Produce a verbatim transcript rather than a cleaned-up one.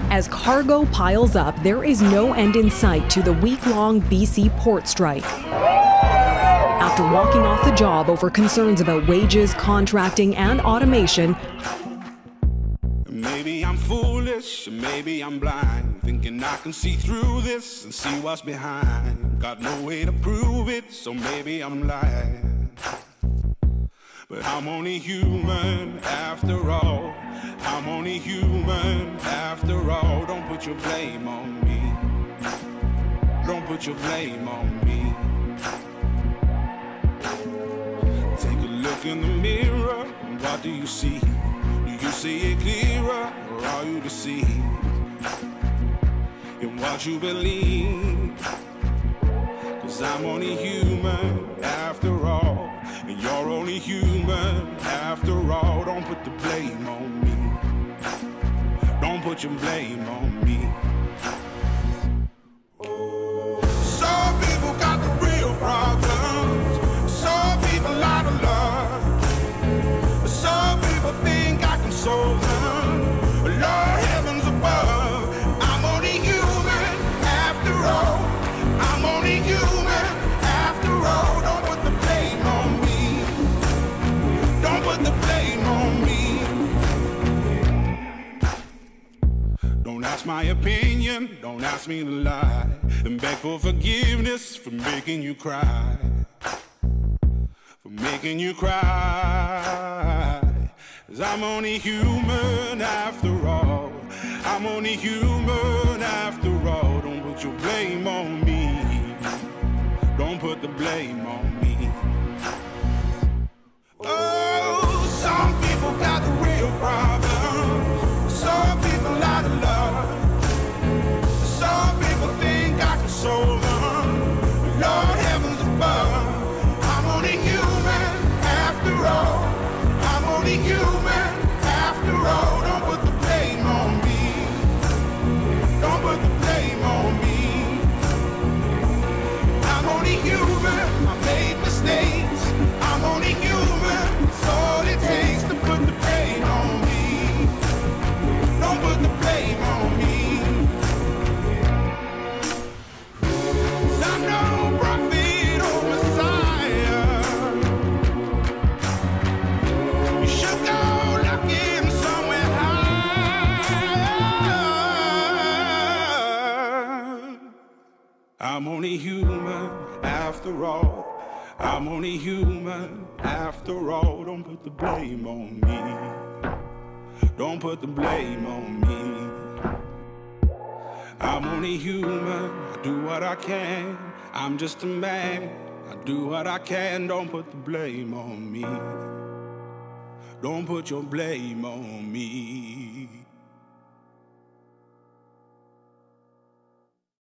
As cargo piles up, there is no end in sight to the week-long B C port strike. After walking off the job over concerns about wages, contracting, and automation, maybe I'm foolish, maybe I'm blind, thinking I can see through this and see what's behind. Got no way to prove it, so maybe I'm lying. But I'm only human after all. I'm only human after all. Don't put your blame on me. Don't put your blame on me. Take a look in the mirror, what do you see? Do you see it clearer, or are you deceived in what you believe? 'Cause I'm only human after all, and you're only human after all. Don't put the blame on me. Don't put your blame on me. Some people got the real problems. Some people out of love. Some people think I can solve them. Lord heavens above, I'm only human after all. I'm only human after all. Don't put the blame on me. Don't put the blame on me. Don't ask my opinion, don't ask me to lie, and beg for forgiveness for making you cry, for making you cry. 'Cause I'm only human after all. I'm only human after all. Don't put your blame on me. Don't put the blame on me. Oh, some people got the real problems. Some people out of love. Some people think I can solve them. Lord heavens above, I'm only human after all. I'm only human after all. Don't put the blame on me. Don't put the blame on me. I'm only human. I made mistakes. I'm only human. It's all it takes to put the blame on me. Don't put the blame on me. 'Cause I'm no prophet or Messiah. You should go looking somewhere higher. I'm only human after all. I'm only human after all. Don't put the blame on me. Don't put the blame on me. I'm only human. I do what I can. I'm just a man. I do what I can. Don't put the blame on me. Don't put your blame on me.